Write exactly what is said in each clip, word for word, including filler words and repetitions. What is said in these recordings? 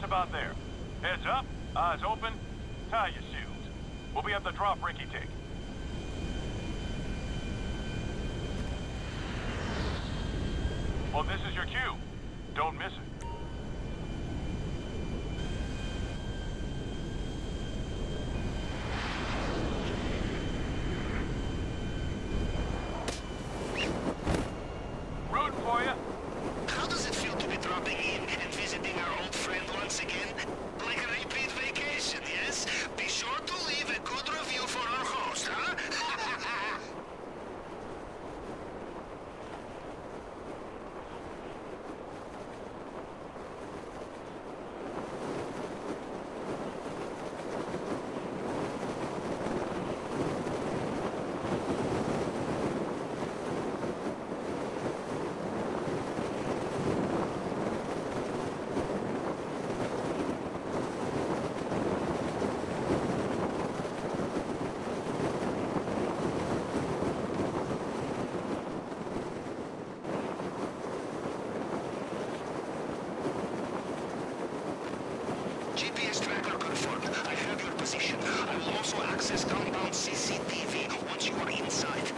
about there. Heads up, eyes open, tie your shoes. We'll be at the drop Ricky Tick. Well, this is your cue. Don't miss it. Rooting for you. How does it feel to be dropping in and visiting our old friend once again? Like a repeat vacation, yes? Be sure to leave a good review for our host, huh? G P S tracker confirmed. I have your position. I will also access compound C C T V once you are inside.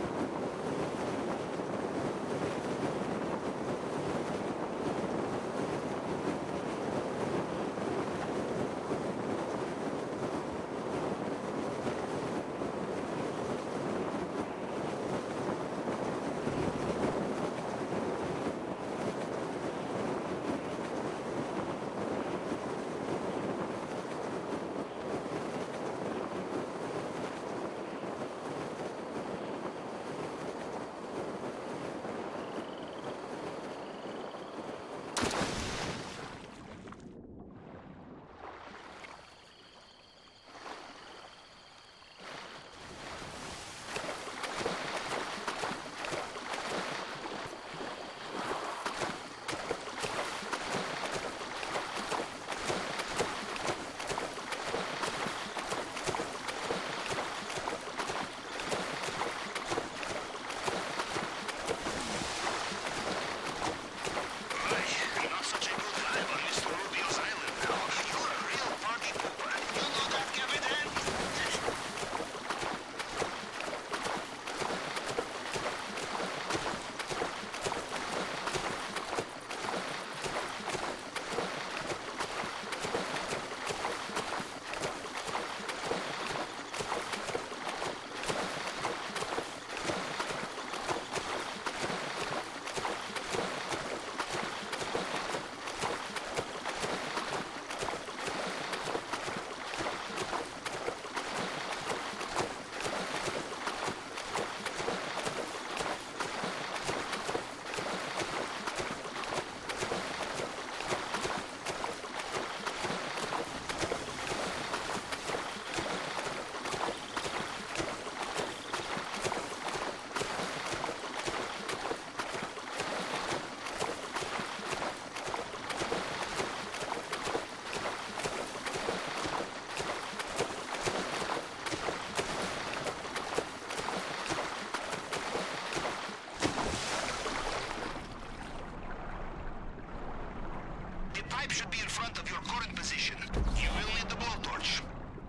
Pipe should be in front of your current position. You will need the blowtorch.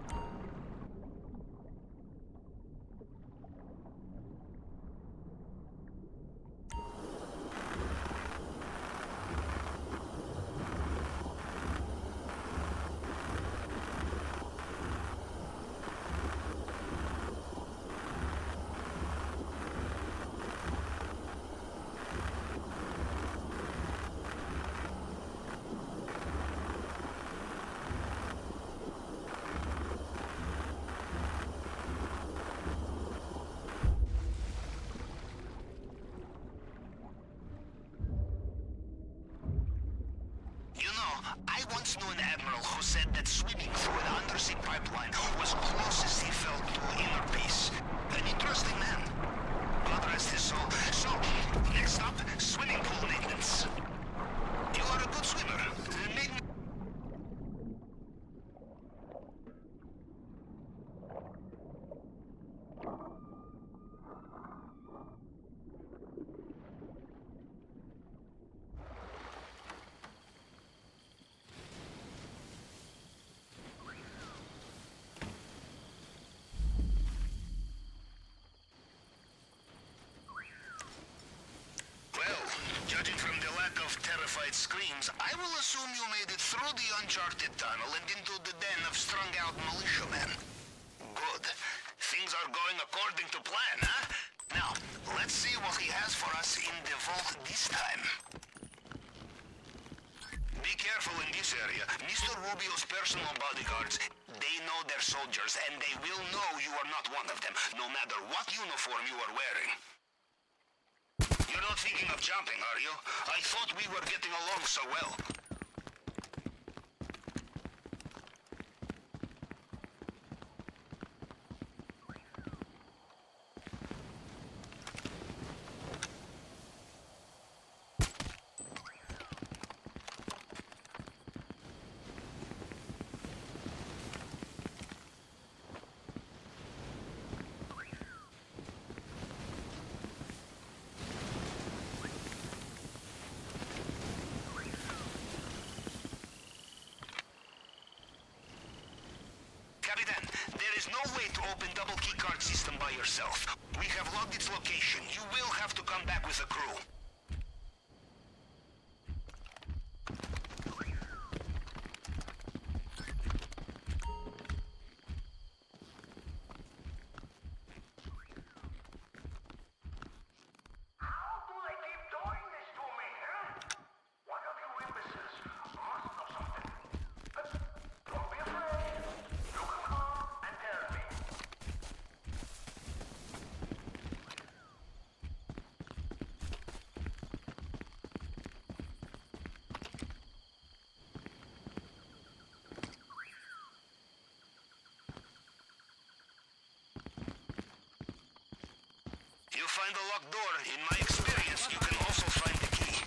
I once knew an admiral who said that swimming through an undersea pipeline was closest he felt to inner peace. An interesting man. God rest his soul. So, next up, swimming pool maintenance. You are a good swimmer. Maybe Judging from the lack of terrified screams, I will assume you made it through the uncharted tunnel and into the den of strung-out militiamen. Good. Things are going according to plan, huh? Now, let's see what he has for us in the vault this time. Be careful in this area. Mister Rubio's personal bodyguards, they know their soldiers, and they will know you are not one of them, no matter what uniform you are wearing. You're not thinking of jumping, are you? I thought we were getting along so well. Capitan, there is no way to open double keycard system by yourself. We have logged its location. You will have to come back with a crew. You find a locked door. In my experience, you can also find the key.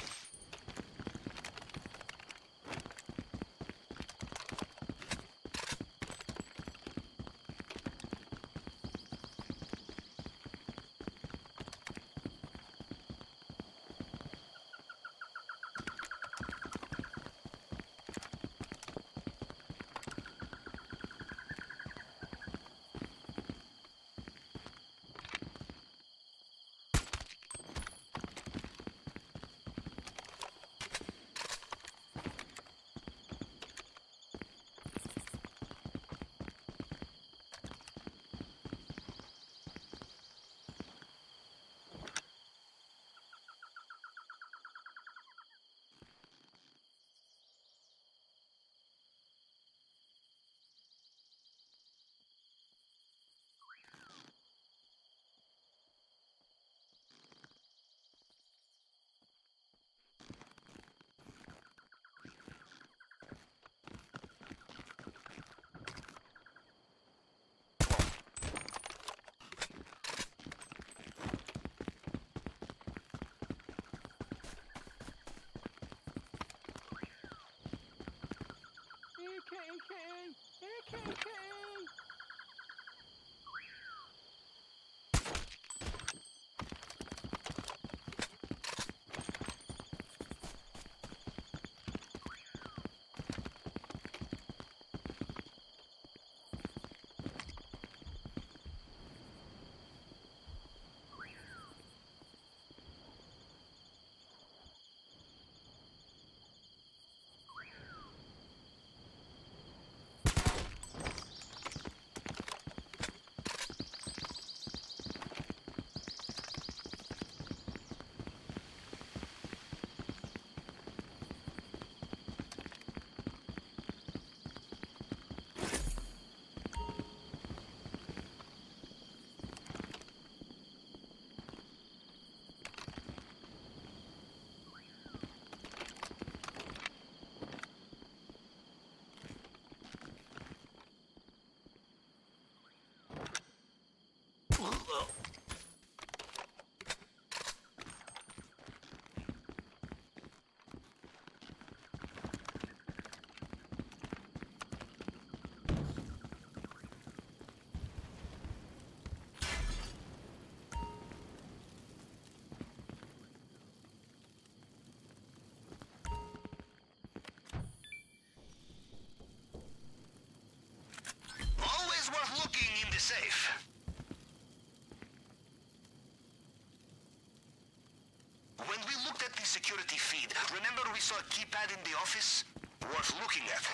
security feed. Remember we saw a keypad in the office? Worth looking at.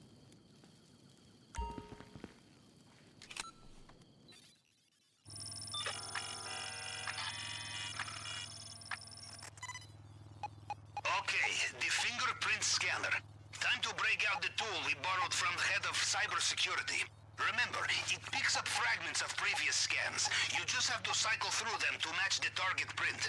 Okay, the fingerprint scanner. Time to break out the tool we borrowed from the head of cybersecurity. Remember, it picks up fragments of previous scans. You just have to cycle through them to match the target print.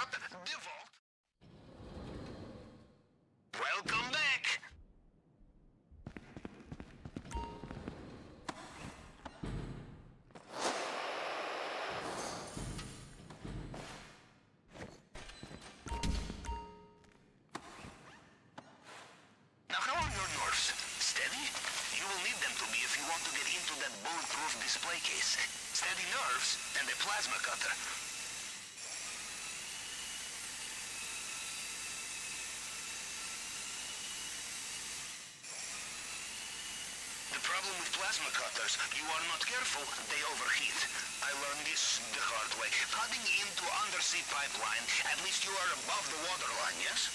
up the vault. Welcome back. Now, how are your nerves? Steady? You will need them to be if you want to get into that bulletproof display case. Steady nerves and a plasma cutter. The problem with plasma cutters, you are not careful, they overheat. I learned this the hard way. Cutting into undersea pipeline, at least you are above the waterline, yes?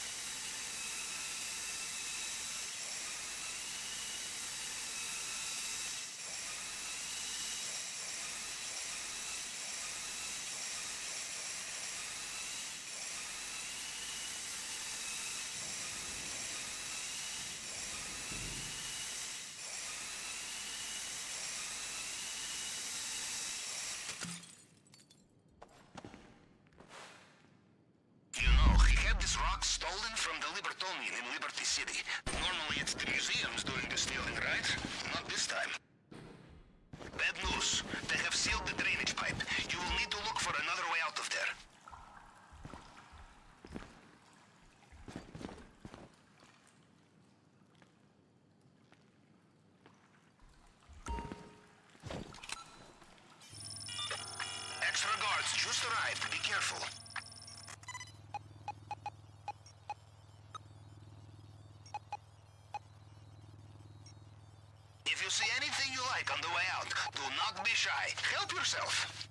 This rock stolen from the Libertonian in Liberty City. Normally it's the museums doing the stealing, right? Not this time. Bad news. They have sealed the drainage pipe. You will need to look for another way out of there. Extra guards just arrived. Be careful. If you see anything you like on the way out, do not be shy. Help yourself.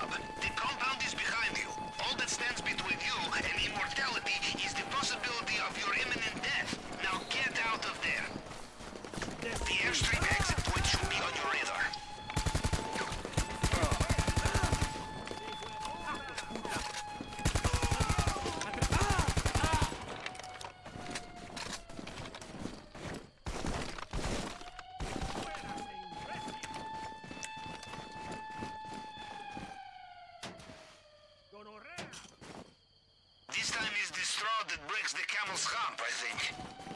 job. The compound is behind you. All that stands between you and immortality is the possibility of your imminent death. Now get out of there. The airstream exit point should be on your radar. This time is the straw that breaks the camel's hump, I think.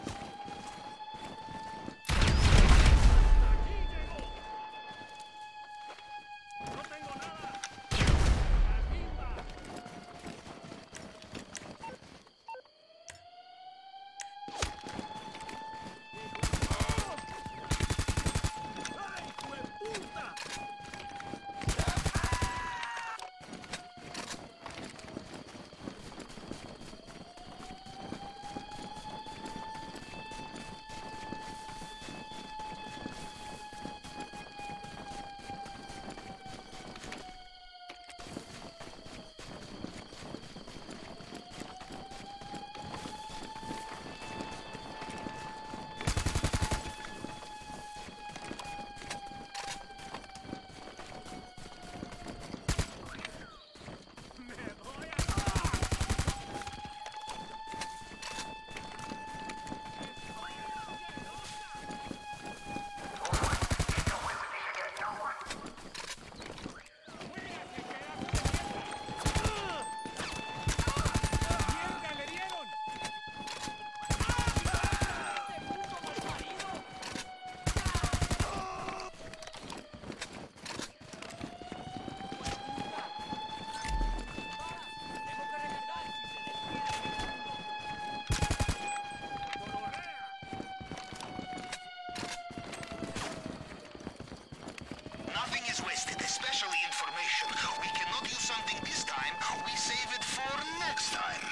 Nothing is wasted, especially information. We cannot use something this time. We save it for next time.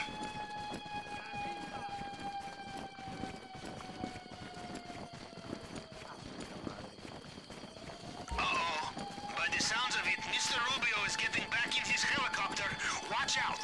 Uh-oh. By the sounds of it, Mister Rubio is getting back in his helicopter. Watch out.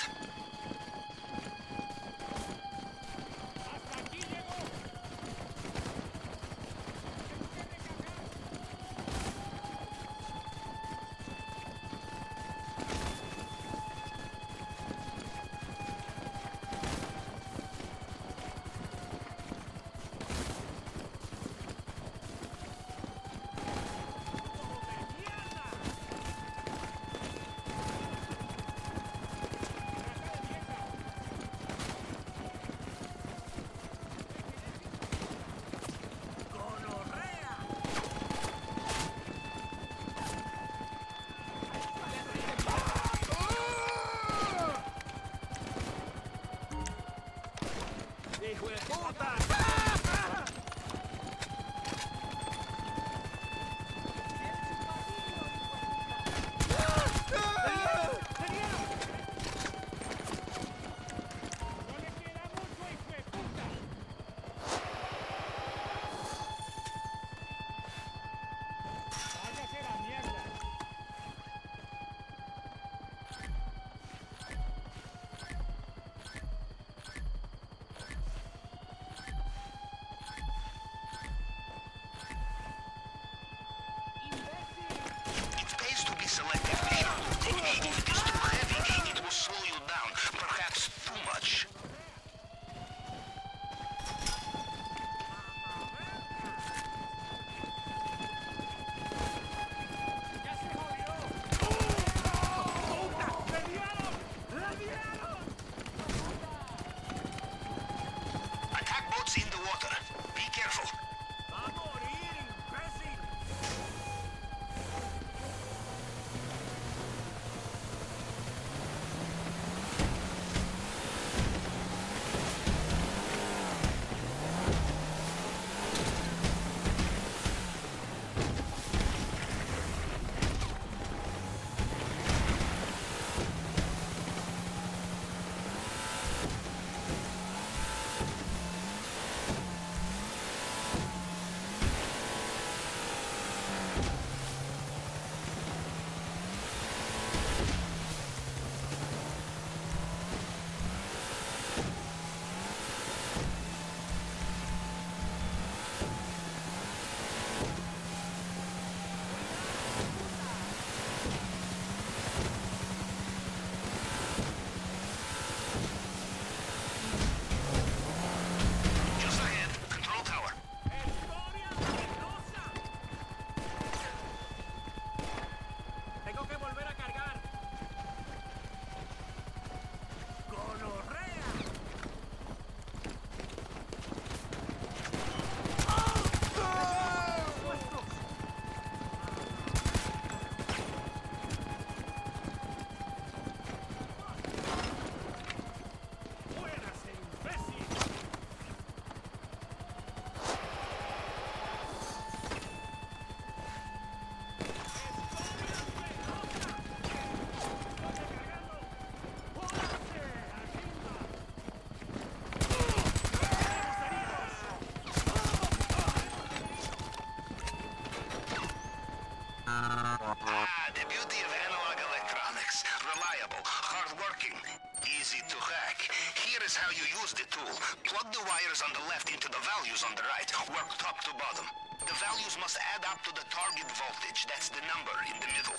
reliable, hard-working, easy to hack. Here is how you use the tool. Plug the wires on the left into the values on the right. Work top to bottom. The values must add up to the target voltage. That's the number in the middle.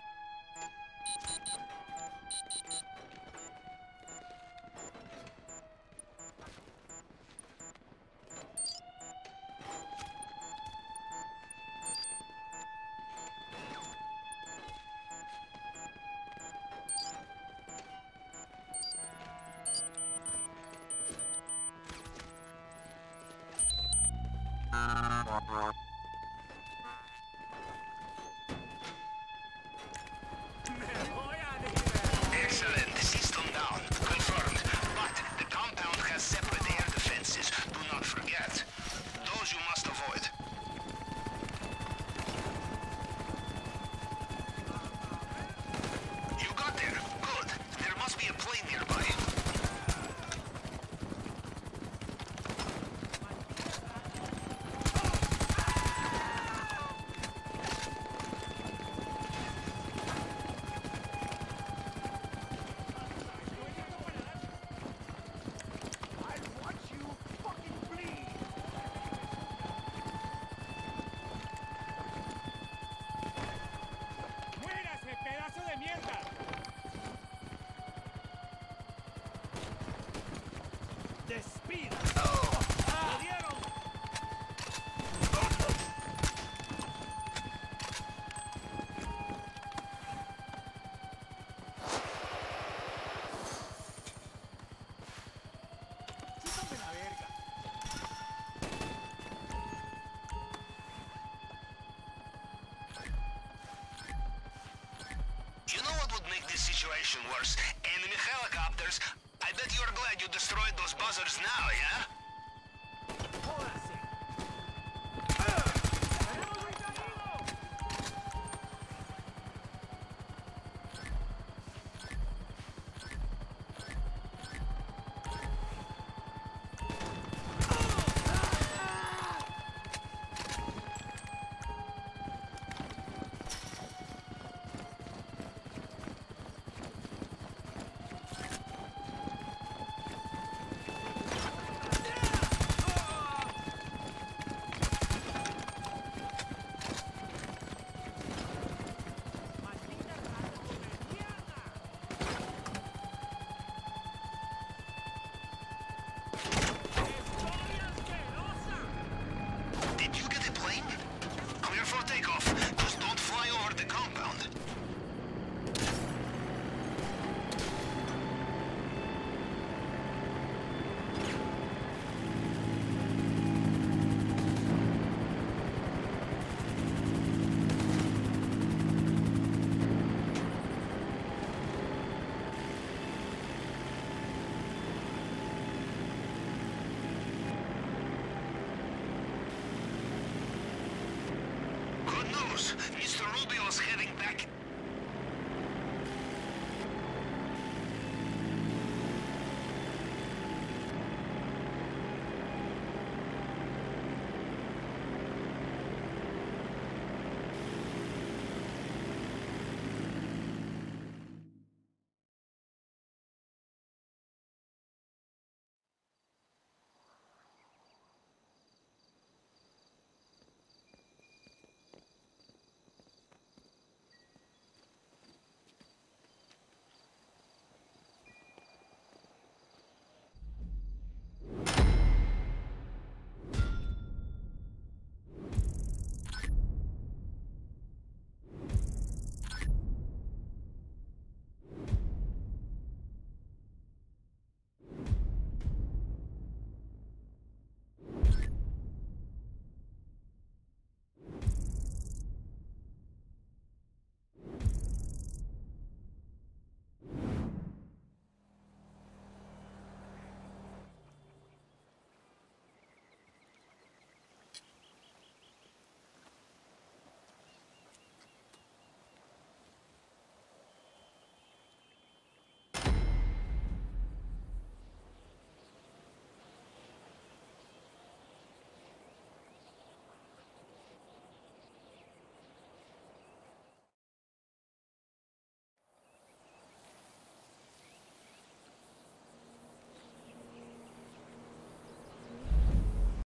Excellent. System down. Confirmed. But the compound has separate air defenses. Do not forget. Those you must avoid. You got there. Good. There must be a plane nearby. ¡Despida! You know what would make this situation worse? Enemy helicopters. I bet you're glad you destroyed those buzzards now, yeah?